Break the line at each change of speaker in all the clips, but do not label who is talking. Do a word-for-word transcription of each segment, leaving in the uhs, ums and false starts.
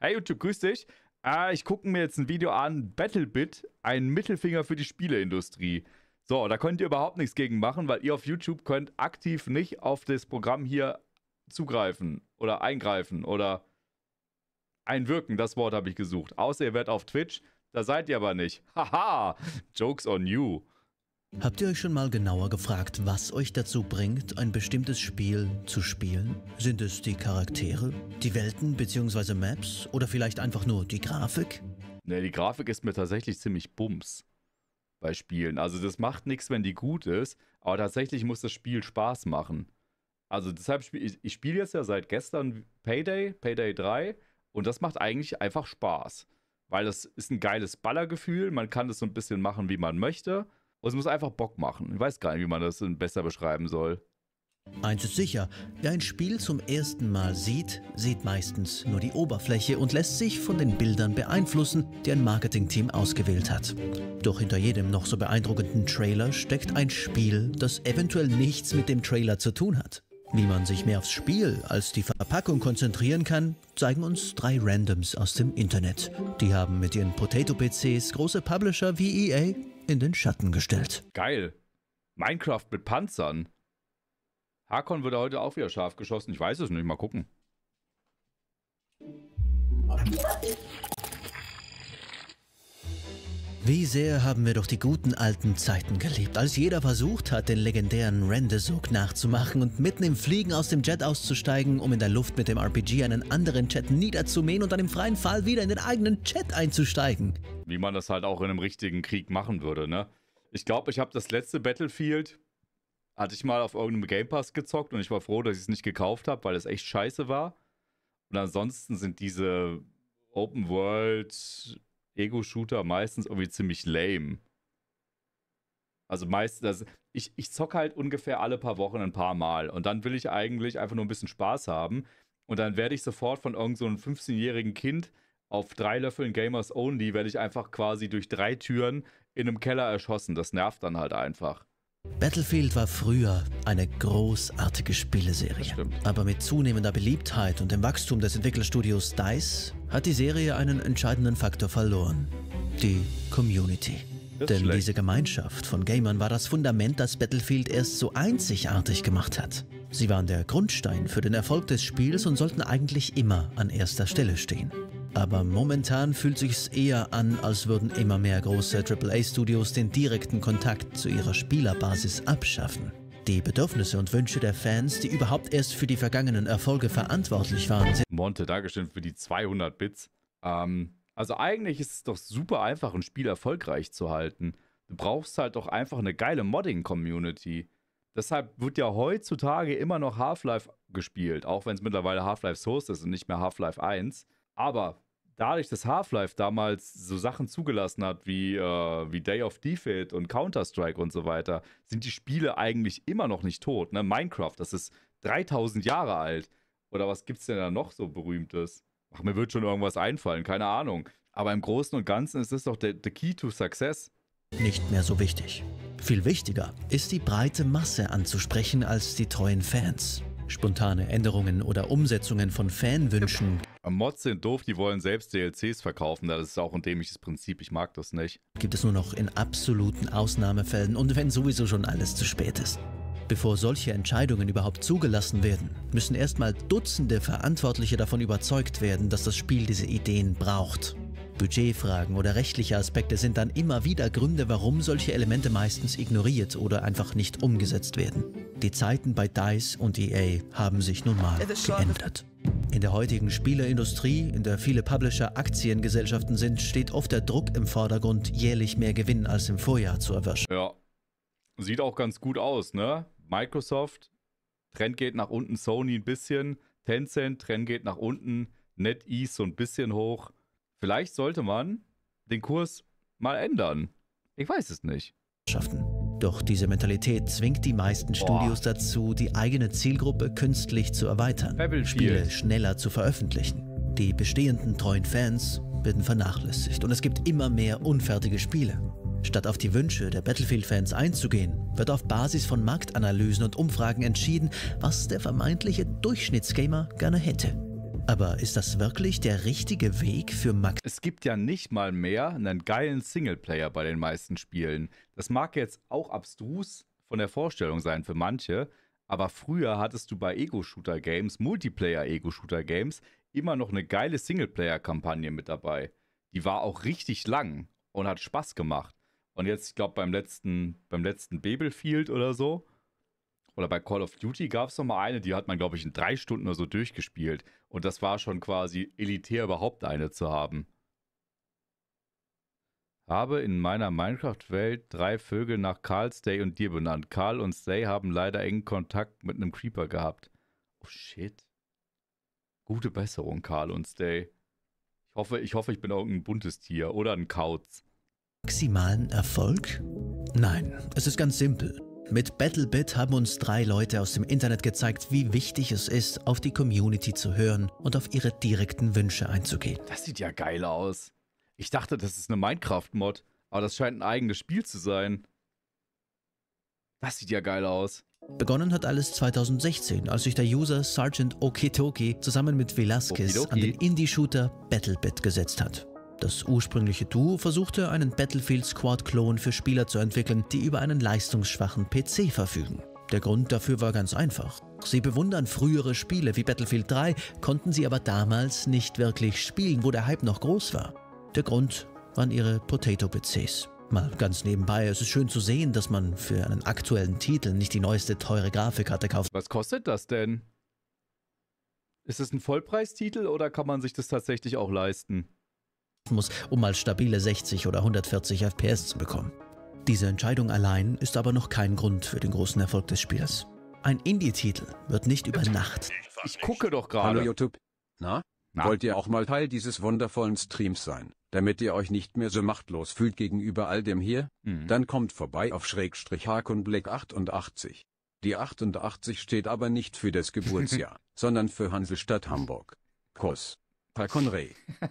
Hey YouTube, grüß dich. Äh, ich gucke mir jetzt ein Video an, BattleBit, ein Mittelfinger für die Spieleindustrie. So, da könnt ihr überhaupt nichts gegen machen, weil ihr auf YouTube könnt aktiv nicht auf das Programm hier zugreifen oder eingreifen oder einwirken. Das Wort habe ich gesucht. Außer ihr werdet auf Twitch, da seid ihr aber nicht. Haha, Jokes on you.
Habt ihr euch schon mal genauer gefragt, was euch dazu bringt, ein bestimmtes Spiel zu spielen? Sind es die Charaktere, die Welten bzw. Maps oder vielleicht einfach nur die Grafik?
Ne, die Grafik ist mir tatsächlich ziemlich bums bei Spielen. Also das macht nichts, wenn die gut ist, aber tatsächlich muss das Spiel Spaß machen. Also deshalb spiele ich, ich spiele jetzt ja seit gestern Payday, Payday drei und das macht eigentlich einfach Spaß. Weil das ist ein geiles Ballergefühl, man kann das so ein bisschen machen, wie man möchte. Und es muss einfach Bock machen. Ich weiß gar nicht, wie man das besser beschreiben soll.
Eins ist sicher, wer ein Spiel zum ersten Mal sieht, sieht meistens nur die Oberfläche und lässt sich von den Bildern beeinflussen, die ein Marketingteam ausgewählt hat. Doch hinter jedem noch so beeindruckenden Trailer steckt ein Spiel, das eventuell nichts mit dem Trailer zu tun hat. Wie man sich mehr aufs Spiel als die Verpackung konzentrieren kann, zeigen uns drei Randoms aus dem Internet. Die haben mit ihren Potato-P Cs große Publisher wie E A in den Schatten gestellt.
Geil. Minecraft mit Panzern. Hakon wird heute auch wieder scharf geschossen. Ich weiß es nicht. Mal gucken.
Wie sehr haben wir doch die guten alten Zeiten geliebt, als jeder versucht hat, den legendären Rendezug nachzumachen und mitten im Fliegen aus dem Jet auszusteigen, um in der Luft mit dem R P G einen anderen Jet niederzumähen und dann im freien Fall wieder in den eigenen Jet einzusteigen.
Wie man das halt auch in einem richtigen Krieg machen würde, ne? Ich glaube, ich habe das letzte Battlefield, hatte ich mal auf irgendeinem Game Pass gezockt und ich war froh, dass ich es nicht gekauft habe, weil es echt scheiße war. Und ansonsten sind diese Open World Ego-Shooter meistens irgendwie ziemlich lame. Also meistens, also ich, ich zocke halt ungefähr alle paar Wochen ein paar Mal und dann will ich eigentlich einfach nur ein bisschen Spaß haben und dann werde ich sofort von irgend so einem fünfzehnjährigen Kind auf drei Löffeln Gamers Only, werde ich einfach quasi durch drei Türen in einem Keller erschossen. Das nervt dann halt einfach.
Battlefield war früher eine großartige Spieleserie. Aber mit zunehmender Beliebtheit und dem Wachstum des Entwicklerstudios DICE hat die Serie einen entscheidenden Faktor verloren. Die Community. Denn
schlecht.
Diese Gemeinschaft von Gamern war das Fundament, das Battlefield erst so einzigartig gemacht hat. Sie waren der Grundstein für den Erfolg des Spiels und sollten eigentlich immer an erster Stelle stehen. Aber momentan fühlt sich's eher an, als würden immer mehr große Triple A-Studios den direkten Kontakt zu ihrer Spielerbasis abschaffen. Die Bedürfnisse und Wünsche der Fans, die überhaupt erst für die vergangenen Erfolge verantwortlich waren, sind...
Monte, Dankeschön für die zweihundert Bits. Ähm, also eigentlich ist es doch super einfach, ein Spiel erfolgreich zu halten. Du brauchst halt doch einfach eine geile Modding-Community. Deshalb wird ja heutzutage immer noch Half-Life gespielt, auch wenn es mittlerweile Half-Life Source ist und nicht mehr Half-Life eins. Aber dadurch, dass Half-Life damals so Sachen zugelassen hat wie, äh, wie Day of Defeat und Counter-Strike und so weiter, sind die Spiele eigentlich immer noch nicht tot. Ne? Minecraft, das ist dreitausend Jahre alt. Oder was gibt's denn da noch so Berühmtes? Ach, mir wird schon irgendwas einfallen, keine Ahnung. Aber im Großen und Ganzen ist es doch der the key to success.
Nicht mehr so wichtig. Viel wichtiger ist die breite Masse anzusprechen als die treuen Fans. Spontane Änderungen oder Umsetzungen von Fanwünschen
Mods sind doof, die wollen selbst D L Cs verkaufen. Das ist auch ein dämliches Prinzip, ich mag das nicht.
Gibt es nur noch in absoluten Ausnahmefällen und wenn sowieso schon alles zu spät ist. Bevor solche Entscheidungen überhaupt zugelassen werden, müssen erstmal Dutzende Verantwortliche davon überzeugt werden, dass das Spiel diese Ideen braucht. Budgetfragen oder rechtliche Aspekte sind dann immer wieder Gründe, warum solche Elemente meistens ignoriert oder einfach nicht umgesetzt werden. Die Zeiten bei DICE und E A haben sich nun mal geändert. In der heutigen Spieleindustrie, in der viele Publisher Aktiengesellschaften sind, steht oft der Druck im Vordergrund, jährlich mehr Gewinn als im Vorjahr zu erwirtschaften.
Ja, sieht auch ganz gut aus, ne? Microsoft, Trend geht nach unten, Sony ein bisschen, Tencent, Trend geht nach unten, NetEase so ein bisschen hoch. Vielleicht sollte man den Kurs mal ändern. Ich weiß es nicht.
Doch diese Mentalität zwingt die meisten Studios
Boah.
dazu, die eigene Zielgruppe künstlich zu erweitern,
Battlefield.
Spiele schneller zu veröffentlichen. Die bestehenden treuen Fans werden vernachlässigt und es gibt immer mehr unfertige Spiele. Statt auf die Wünsche der Battlefield-Fans einzugehen, wird auf Basis von Marktanalysen und Umfragen entschieden, was der vermeintliche Durchschnittsgamer gerne hätte. Aber ist das wirklich der richtige Weg für Max?
Es gibt ja nicht mal mehr einen geilen Singleplayer bei den meisten Spielen. Das mag jetzt auch abstrus von der Vorstellung sein für manche, aber früher hattest du bei Ego-Shooter-Games, Multiplayer-Ego-Shooter-Games, immer noch eine geile Singleplayer-Kampagne mit dabei. Die war auch richtig lang und hat Spaß gemacht. Und jetzt, ich glaube, beim letzten, beim letzten Battlefield oder so, oder bei Call of Duty gab es noch mal eine, die hat man, glaube ich, in drei Stunden oder so durchgespielt. Und das war schon quasi elitär, überhaupt eine zu haben. Habe in meiner Minecraft-Welt drei Vögel nach Carl, Stay und dir benannt. Carl und Stay haben leider engen Kontakt mit einem Creeper gehabt. Oh shit. Gute Besserung, Carl und Stay. Ich hoffe, ich hoffe, ich bin irgendein buntes Tier oder ein Kauz.
Maximalen Erfolg? Nein, es ist ganz simpel. Mit BattleBit haben uns drei Leute aus dem Internet gezeigt, wie wichtig es ist, auf die Community zu hören und auf ihre direkten Wünsche einzugehen.
Das sieht ja geil aus. Ich dachte, das ist eine Minecraft-Mod, aber das scheint ein eigenes Spiel zu sein. Das sieht ja geil aus.
Begonnen hat alles zweitausendsechzehn, als sich der User Sergeant Okitoki zusammen mit Velasquez
Okidoki.
an den Indie-Shooter BattleBit gesetzt hat. Das ursprüngliche Duo versuchte, einen Battlefield-Squad-Klon für Spieler zu entwickeln, die über einen leistungsschwachen P C verfügen. Der Grund dafür war ganz einfach. Sie bewundern frühere Spiele wie Battlefield drei, konnten sie aber damals nicht wirklich spielen, wo der Hype noch groß war. Der Grund waren ihre Potato-P Cs. Mal ganz nebenbei, es ist schön zu sehen, dass man für einen aktuellen Titel nicht die neueste teure Grafikkarte kauft.
Was kostet das denn? Ist es ein Vollpreistitel oder kann man sich das tatsächlich auch leisten?
muss, um mal stabile sechzig oder hundertvierzig F P S zu bekommen. Diese Entscheidung allein ist aber noch kein Grund für den großen Erfolg des Spiels. Ein Indie-Titel wird nicht über Nacht.
Ich gucke doch gerade.
Hallo YouTube. Na?
Na?
Wollt ihr auch mal Teil dieses wundervollen Streams sein, damit ihr euch nicht mehr so machtlos fühlt gegenüber all dem hier?
Mhm.
Dann kommt vorbei auf Schrägstrich Hakon Black achtundachtzig. Die achtundachtzig steht aber nicht für das Geburtsjahr, sondern für Hansestadt Hamburg. Kuss. Hakon Reh.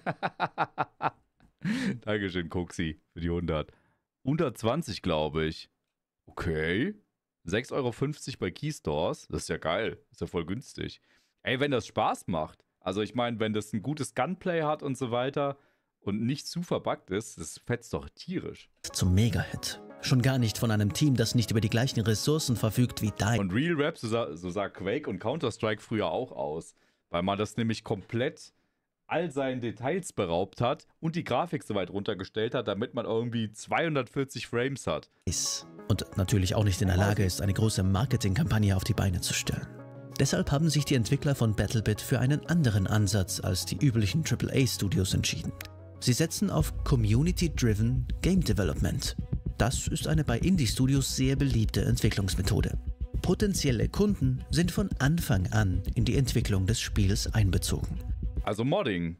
Dankeschön, Koksi, für die hundert. hundertzwanzig, glaube ich. Okay. sechs Euro fünfzig bei Keystores. Das ist ja geil. Ist ja voll günstig. Ey, wenn das Spaß macht. Also ich meine, wenn das ein gutes Gunplay hat und so weiter und nicht zu verbuggt ist, das fetzt doch tierisch.
Zum Mega-Hit. Schon gar nicht von einem Team, das nicht über die gleichen Ressourcen verfügt wie dein.
Und Real Rap, so sah, so sah Quake und Counter-Strike früher auch aus. Weil man das nämlich komplett all seinen Details beraubt hat und die Grafik so weit runtergestellt hat, damit man irgendwie zweihundertvierzig Frames hat.
ist und natürlich auch nicht in der Lage ist, eine große Marketingkampagne auf die Beine zu stellen. Deshalb haben sich die Entwickler von BattleBit für einen anderen Ansatz als die üblichen Triple A Studios entschieden. Sie setzen auf Community-Driven Game Development. Das ist eine bei Indie-Studios sehr beliebte Entwicklungsmethode. Potenzielle Kunden sind von Anfang an in die Entwicklung des Spiels einbezogen.
Also Modding.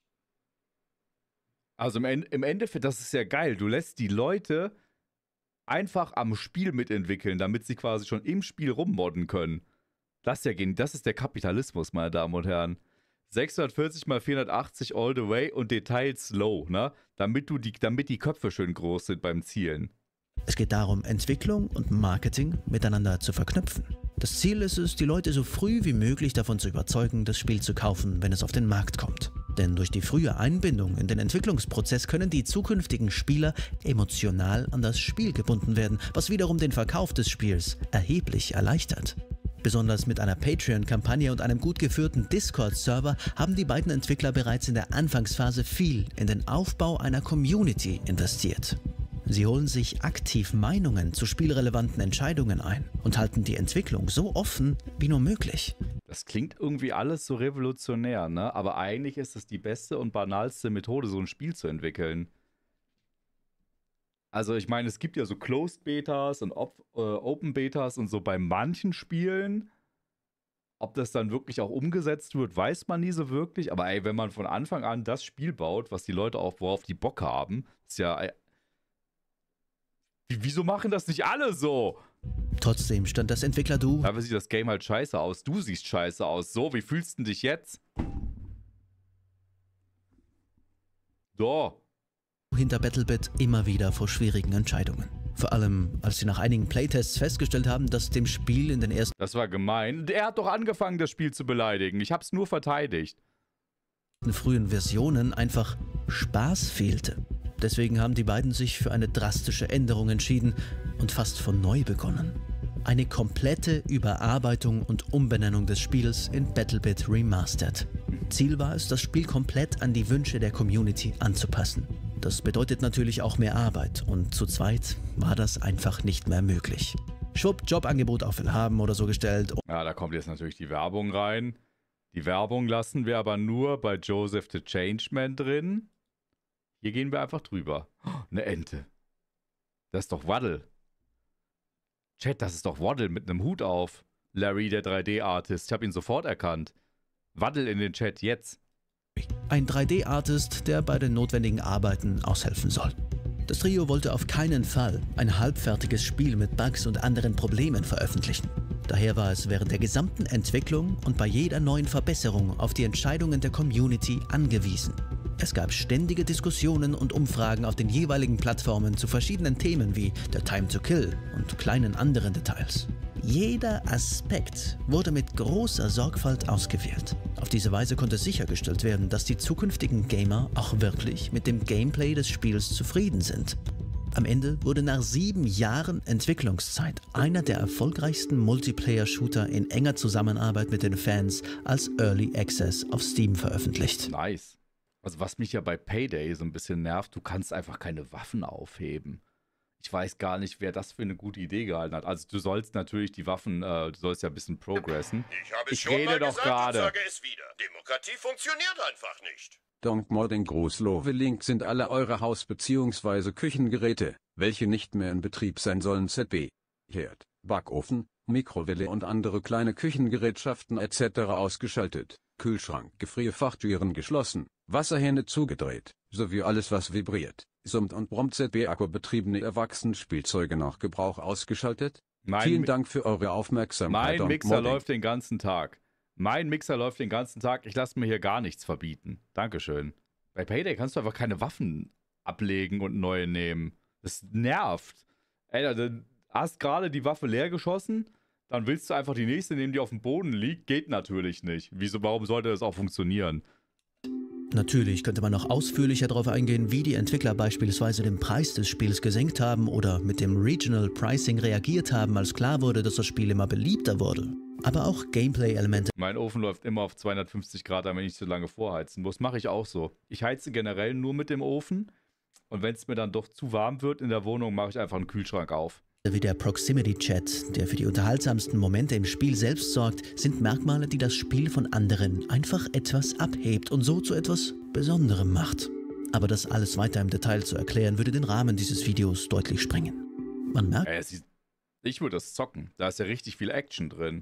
Also im, End im Endeffekt, das ist ja geil. Du lässt die Leute einfach am Spiel mitentwickeln, damit sie quasi schon im Spiel rummodden können. Das ist ja gen- das ist der Kapitalismus, meine Damen und Herren. sechshundertvierzig mal vierhundertachtzig all the way und Details low, ne? Damit, du die, damit die Köpfe schön groß sind beim Zielen.
Es geht darum, Entwicklung und Marketing miteinander zu verknüpfen. Das Ziel ist es, die Leute so früh wie möglich davon zu überzeugen, das Spiel zu kaufen, wenn es auf den Markt kommt. Denn durch die frühe Einbindung in den Entwicklungsprozess können die zukünftigen Spieler emotional an das Spiel gebunden werden, was wiederum den Verkauf des Spiels erheblich erleichtert. Besonders mit einer Patreon-Kampagne und einem gut geführten Discord-Server haben die beiden Entwickler bereits in der Anfangsphase viel in den Aufbau einer Community investiert. Sie holen sich aktiv Meinungen zu spielrelevanten Entscheidungen ein und halten die Entwicklung so offen wie nur möglich.
Das klingt irgendwie alles so revolutionär, ne? Aber eigentlich ist es die beste und banalste Methode, so ein Spiel zu entwickeln. Also ich meine, es gibt ja so Closed Betas und Op äh, Open Betas und so bei manchen Spielen. Ob das dann wirklich auch umgesetzt wird, weiß man nie so wirklich. Aber ey, wenn man von Anfang an das Spiel baut, was die Leute auch, worauf die Bock haben, ist ja... Ey, wieso machen das nicht alle so?
Trotzdem stand das Entwickler-Duo
Da sieht das Game halt scheiße aus. Du siehst scheiße aus. So, wie fühlst du dich jetzt? So.
hinter BattleBit immer wieder vor schwierigen Entscheidungen. Vor allem, als sie nach einigen Playtests festgestellt haben, dass dem Spiel in den ersten
Das war gemein. Er hat doch angefangen, das Spiel zu beleidigen. Ich hab's nur verteidigt.
frühen Versionen einfach Spaß fehlte. Deswegen haben die beiden sich für eine drastische Änderung entschieden und fast von neu begonnen. Eine komplette Überarbeitung und Umbenennung des Spiels in BattleBit Remastered. Ziel war es, das Spiel komplett an die Wünsche der Community anzupassen. Das bedeutet natürlich auch mehr Arbeit und zu zweit war das einfach nicht mehr möglich. Schwupp, Jobangebot auf Willhaben oder so gestellt.
Ja, da kommt jetzt natürlich die Werbung rein. Die Werbung lassen wir aber nur bei Joseph the Changeman drin. Hier gehen wir einfach drüber. Oh, eine Ente. Das ist doch Waddle. Chat, das ist doch Waddle mit einem Hut auf. Larry, der drei D-Artist. Ich habe ihn sofort erkannt. Waddle in den Chat jetzt.
Ein drei D-Artist, der bei den notwendigen Arbeiten aushelfen soll. Das Trio wollte auf keinen Fall ein halbfertiges Spiel mit Bugs und anderen Problemen veröffentlichen. Daher war es während der gesamten Entwicklung und bei jeder neuen Verbesserung auf die Entscheidungen der Community angewiesen. Es gab ständige Diskussionen und Umfragen auf den jeweiligen Plattformen zu verschiedenen Themen wie der Time to Kill und kleinen anderen Details. Jeder Aspekt wurde mit großer Sorgfalt ausgewählt. Auf diese Weise konnte sichergestellt werden, dass die zukünftigen Gamer auch wirklich mit dem Gameplay des Spiels zufrieden sind. Am Ende wurde nach sieben Jahren Entwicklungszeit einer der erfolgreichsten Multiplayer-Shooter in enger Zusammenarbeit mit den Fans als Early Access auf Steam veröffentlicht.
Nice. Also was mich ja bei Payday so ein bisschen nervt, du kannst einfach keine Waffen aufheben. Ich weiß gar nicht, wer das für eine gute Idee gehalten hat. Also du sollst natürlich die Waffen, äh, du sollst ja ein bisschen progressen.
Ich habe es
ich
schon
rede
mal
doch
gesagt
gerade.
und sage es wieder. Demokratie funktioniert einfach nicht.
Dank Modding Großlove Link sind alle eure Haus- bzw. Küchengeräte, welche nicht mehr in Betrieb sein sollen, Z B, Herd, Backofen, Mikrowelle und andere kleine Küchengerätschaften et cetera ausgeschaltet, Kühlschrank, Gefrierfachtüren geschlossen, Wasserhähne zugedreht, sowie alles was vibriert, summt und brummt, Z B-Akku-betriebene Erwachsenenspielzeuge nach Gebrauch ausgeschaltet.
Mein
Vielen
Mi-
Dank für eure Aufmerksamkeit.
Mein
Dank
Mixer
Modding.
läuft den ganzen Tag. Mein Mixer läuft den ganzen Tag. Ich lasse mir hier gar nichts verbieten. Dankeschön. Bei Payday kannst du einfach keine Waffen ablegen und neue nehmen. Das nervt. Ey, du hast gerade die Waffe leer geschossen, dann willst du einfach die nächste nehmen, die auf dem Boden liegt. Geht natürlich nicht. Wieso, warum sollte das auch funktionieren?
Natürlich könnte man noch ausführlicher darauf eingehen, wie die Entwickler beispielsweise den Preis des Spiels gesenkt haben oder mit dem Regional Pricing reagiert haben, als klar wurde, dass das Spiel immer beliebter wurde. Aber auch Gameplay-Elemente.
Mein Ofen läuft immer auf zweihundertfünfzig Grad, damit ich nicht so lange vorheizen muss. Mache ich auch so. Ich heize generell nur mit dem Ofen und wenn es mir dann doch zu warm wird in der Wohnung, mache ich einfach einen Kühlschrank auf.
Wie der Proximity-Chat, der für die unterhaltsamsten Momente im Spiel selbst sorgt, sind Merkmale, die das Spiel von anderen einfach etwas abhebt und so zu etwas Besonderem macht. Aber das alles weiter im Detail zu erklären, würde den Rahmen dieses Videos deutlich sprengen. Man merkt,
Ey, es sieht- ich würde das zocken. Da ist ja richtig viel Action drin.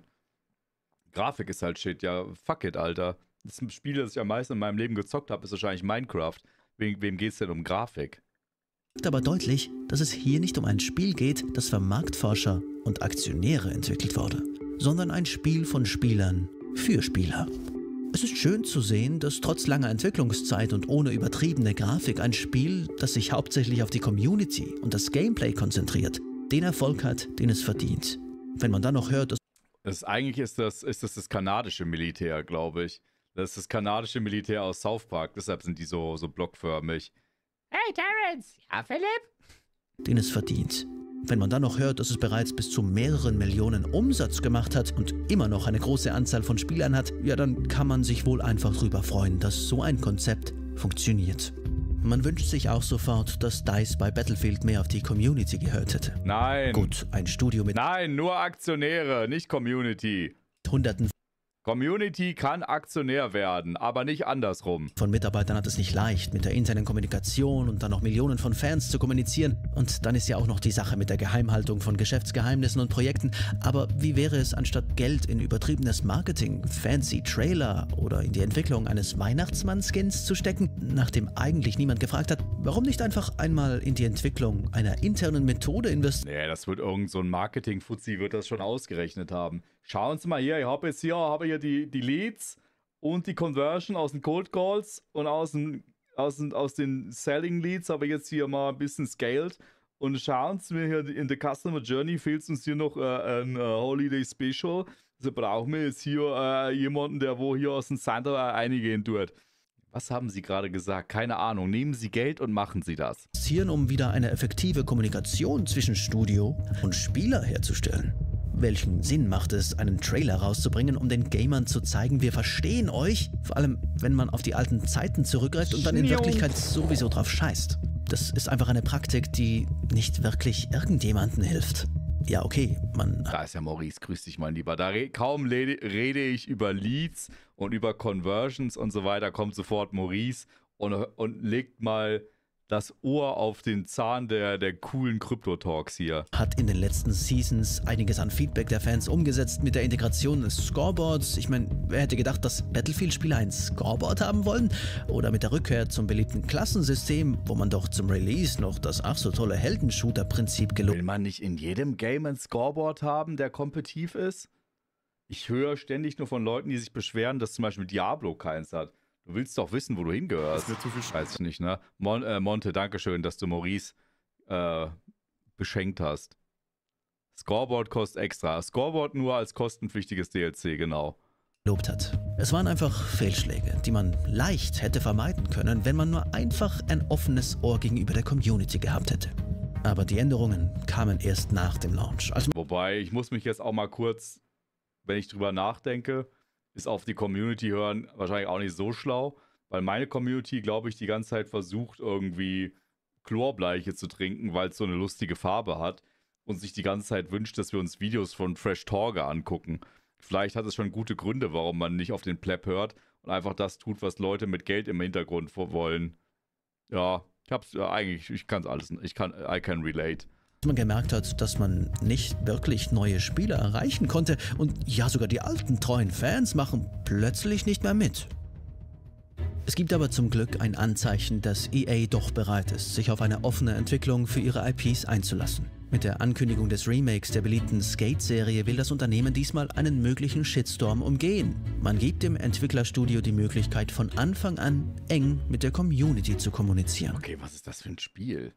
Grafik ist halt shit. Ja, fuck it, Alter. Das Spiel, das ich am meisten in meinem Leben gezockt habe, ist wahrscheinlich Minecraft. Wem, wem geht's denn um Grafik?
aber deutlich, dass es hier nicht um ein Spiel geht, das für Marktforscher und Aktionäre entwickelt wurde, sondern ein Spiel von Spielern für Spieler. Es ist schön zu sehen, dass trotz langer Entwicklungszeit und ohne übertriebene Grafik ein Spiel, das sich hauptsächlich auf die Community und das Gameplay konzentriert, den Erfolg hat, den es verdient. Wenn man dann noch hört, dass
Das ist, eigentlich ist das, ist das das kanadische Militär, glaube ich. Das ist das kanadische Militär aus South Park. Deshalb sind die so, so blockförmig. Hey, Terrence! Ja, Philipp?
den es verdient. Wenn man dann noch hört, dass es bereits bis zu mehreren Millionen Umsatz gemacht hat und immer noch eine große Anzahl von Spielern hat, ja, dann kann man sich wohl einfach drüber freuen, dass so ein Konzept funktioniert. Man wünscht sich auch sofort, dass DICE bei Battlefield mehr auf die Community gehört hätte.
Nein.
Gut, ein Studio mit
Nein, nur Aktionäre, nicht Community.
Hunderten
Community kann Aktionär werden, aber nicht andersrum.
von Mitarbeitern hat es nicht leicht, mit der internen Kommunikation und dann noch Millionen von Fans zu kommunizieren. Und dann ist ja auch noch die Sache mit der Geheimhaltung von Geschäftsgeheimnissen und Projekten. Aber wie wäre es, anstatt Geld in übertriebenes Marketing, fancy Trailer oder in die Entwicklung eines Weihnachtsmann-Skins zu stecken, nachdem eigentlich niemand gefragt hat, warum nicht einfach einmal in die Entwicklung einer internen Methode investieren?
Nee, das wird irgend so ein Marketing-Fuzzi wird das schon ausgerechnet haben. Schauen Sie mal hier, ich habe jetzt hier, habe hier die, die Leads und die Conversion aus den Cold Calls und aus den, aus den, aus den Selling Leads habe ich jetzt hier mal ein bisschen scaled. Und schauen Sie mir hier in der Customer Journey fehlt uns hier noch äh, ein äh, Holiday Special. Also brauchen wir jetzt hier äh, jemanden, der wo hier aus dem Santa äh, eingehen tut. Was haben Sie gerade gesagt? Keine Ahnung. Nehmen Sie Geld und machen Sie das.
Um wieder eine effektive Kommunikation zwischen Studio und Spieler herzustellen. Welchen Sinn macht es, einen Trailer rauszubringen, um den Gamern zu zeigen, wir verstehen euch? Vor allem, wenn man auf die alten Zeiten zurückgreift und dann in Wirklichkeit sowieso drauf scheißt. Das ist einfach eine Praktik, die nicht wirklich irgendjemandem hilft. Ja, okay, man...
Da ist ja Maurice, grüß dich, mein Lieber. Da re kaum rede ich über Leads und über Conversions und so weiter, kommt sofort Maurice und, und legt mal das Ohr auf den Zahn der, der coolen Krypto-Talks hier.
Hat in den letzten Seasons einiges an Feedback der Fans umgesetzt mit der Integration des Scoreboards. Ich meine, wer hätte gedacht, dass Battlefield-Spieler ein Scoreboard haben wollen? Oder mit der Rückkehr zum beliebten Klassensystem, wo man doch zum Release noch das ach so tolle Heldenshooter-Prinzip gelobt.
Will man nicht in jedem Game ein Scoreboard haben, der kompetitiv ist? Ich höre ständig nur von Leuten, die sich beschweren, dass zum Beispiel Diablo keins hat. Du willst doch wissen, wo du hingehörst. Das ist mir zu viel Scheiß. Nicht, ne? Mon äh, Monte, dankeschön, dass du Maurice äh, beschenkt hast. Scoreboard kostet extra. Scoreboard nur als kostenpflichtiges D L C, genau.
Lobt hat. Es waren einfach Fehlschläge, die man leicht hätte vermeiden können, wenn man nur einfach ein offenes Ohr gegenüber der Community gehabt hätte. Aber die Änderungen kamen erst nach dem Launch. Also
Wobei, ich muss mich jetzt auch mal kurz, wenn ich drüber nachdenke, ist auf die Community hören wahrscheinlich auch nicht so schlau, weil meine Community, glaube ich, die ganze Zeit versucht, irgendwie Chlorbleiche zu trinken, weil es so eine lustige Farbe hat und sich die ganze Zeit wünscht, dass wir uns Videos von Fresh Torge angucken. Vielleicht hat es schon gute Gründe, warum man nicht auf den Pleb hört und einfach das tut, was Leute mit Geld im Hintergrund wollen. Ja, ich hab's ja, eigentlich, ich kann's alles, ich kann, I can relate.
Man gemerkt hat, dass man nicht wirklich neue Spieler erreichen konnte und ja, sogar die alten treuen Fans machen plötzlich nicht mehr mit. Es gibt aber zum Glück ein Anzeichen, dass E A doch bereit ist, sich auf eine offene Entwicklung für ihre I Ps einzulassen. Mit der Ankündigung des Remakes der beliebten Skate-Serie will das Unternehmen diesmal einen möglichen Shitstorm umgehen. Man gibt dem Entwicklerstudio die Möglichkeit, von Anfang an eng mit der Community zu kommunizieren.
Okay, was ist das für ein Spiel?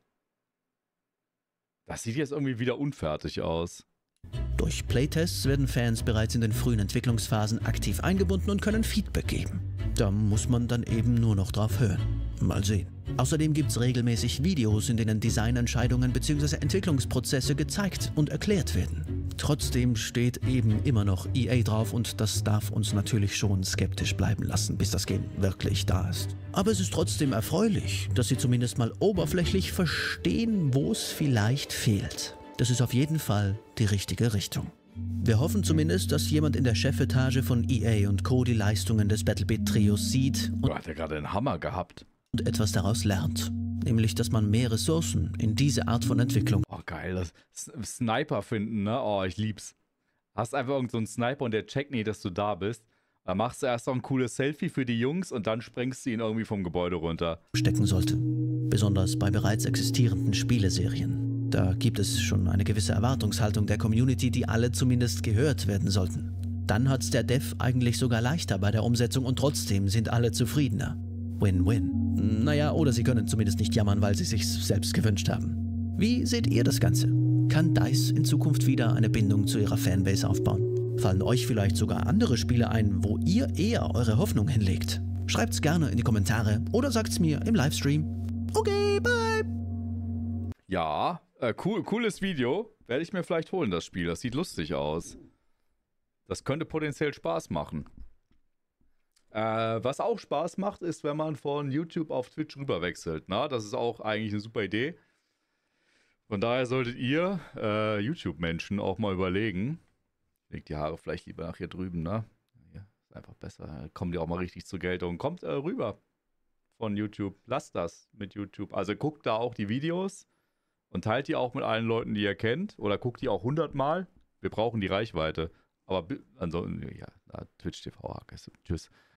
Das sieht jetzt irgendwie wieder unfertig aus.
Durch Playtests werden Fans bereits in den frühen Entwicklungsphasen aktiv eingebunden und können Feedback geben. Da muss man dann eben nur noch drauf hören. Mal sehen. Außerdem gibt es regelmäßig Videos, in denen Designentscheidungen bzw. Entwicklungsprozesse gezeigt und erklärt werden. Trotzdem steht eben immer noch E A drauf und das darf uns natürlich schon skeptisch bleiben lassen, bis das Game wirklich da ist. Aber es ist trotzdem erfreulich, dass sie zumindest mal oberflächlich verstehen, wo es vielleicht fehlt. Das ist auf jeden Fall die richtige Richtung. Wir hoffen zumindest, dass jemand in der Chefetage von E A und Co. die Leistungen des Battlebeat-Trios sieht und,
du hat ja gerade einen Hammer gehabt.
und etwas daraus lernt. Nämlich, dass man mehr Ressourcen in diese Art von Entwicklung...
Oh geil, das Sniper finden, ne? Oh, ich lieb's. Hast einfach irgend so einen Sniper und der checkt nie, dass du da bist. Dann machst du erst noch ein cooles Selfie für die Jungs und dann sprengst du ihn irgendwie vom Gebäude runter.
...stecken sollte. Besonders bei bereits existierenden Spieleserien. Da gibt es schon eine gewisse Erwartungshaltung der Community, die alle zumindest gehört werden sollten. Dann hat's der Dev eigentlich sogar leichter bei der Umsetzung und trotzdem sind alle zufriedener. Win-win. Naja, oder sie können zumindest nicht jammern, weil sie sich's selbst gewünscht haben. Wie seht ihr das Ganze? Kann DICE in Zukunft wieder eine Bindung zu ihrer Fanbase aufbauen? Fallen euch vielleicht sogar andere Spiele ein, wo ihr eher eure Hoffnung hinlegt? Schreibt's gerne in die Kommentare oder sagt's mir im Livestream. Okay, bye!
Ja, äh, cool, cooles Video. Werde ich mir vielleicht holen, das Spiel. Das sieht lustig aus. Das könnte potenziell Spaß machen. Äh, was auch Spaß macht, ist, wenn man von YouTube auf Twitch rüberwechselt. Na, das ist auch eigentlich eine super Idee. Von daher solltet ihr, äh, YouTube-Menschen, auch mal überlegen. Legt die Haare vielleicht lieber nach hier drüben, ne? Hier ist einfach besser. Kommen die auch mal richtig zur Geltung. Kommt äh, rüber von YouTube. Lasst das mit YouTube. Also guckt da auch die Videos. Und teilt die auch mit allen Leuten, die ihr kennt. Oder guckt die auch hundertmal. Wir brauchen die Reichweite. Aber ansonsten, ja, Twitch T V. Tschüss.